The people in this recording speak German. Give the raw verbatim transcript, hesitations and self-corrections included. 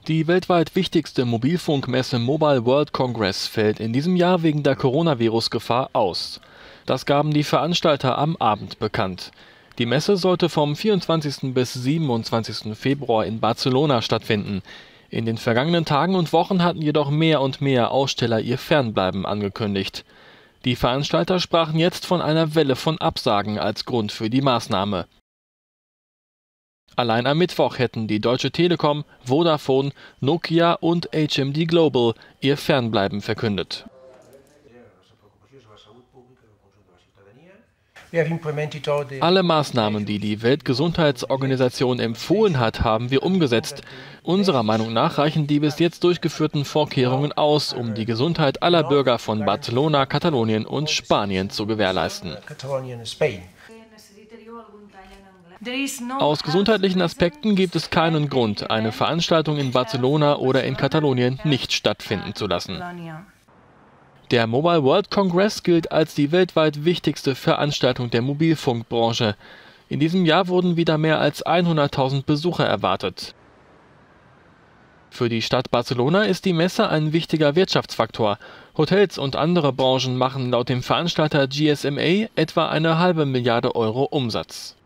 Die weltweit wichtigste Mobilfunkmesse Mobile World Congress fällt in diesem Jahr wegen der Coronavirus-Gefahr aus. Das gaben die Veranstalter am Abend bekannt. Die Messe sollte vom vierundzwanzigsten bis siebenundzwanzigsten Februar in Barcelona stattfinden. In den vergangenen Tagen und Wochen hatten jedoch mehr und mehr Aussteller ihr Fernbleiben angekündigt. Die Veranstalter sprachen jetzt von einer Welle von Absagen als Grund für die Maßnahme. Allein am Mittwoch hätten die Deutsche Telekom, Vodafone, Nokia und H M D Global ihr Fernbleiben verkündet. Alle Maßnahmen, die die Weltgesundheitsorganisation empfohlen hat, haben wir umgesetzt. Unserer Meinung nach reichen die bis jetzt durchgeführten Vorkehrungen aus, um die Gesundheit aller Bürger von Barcelona, Katalonien und Spanien zu gewährleisten. Aus gesundheitlichen Aspekten gibt es keinen Grund, eine Veranstaltung in Barcelona oder in Katalonien nicht stattfinden zu lassen. Der Mobile World Congress gilt als die weltweit wichtigste Veranstaltung der Mobilfunkbranche. In diesem Jahr wurden wieder mehr als hunderttausend Besucher erwartet. Für die Stadt Barcelona ist die Messe ein wichtiger Wirtschaftsfaktor. Hotels und andere Branchen machen laut dem Veranstalter G S M A etwa eine halbe Milliarde Euro Umsatz.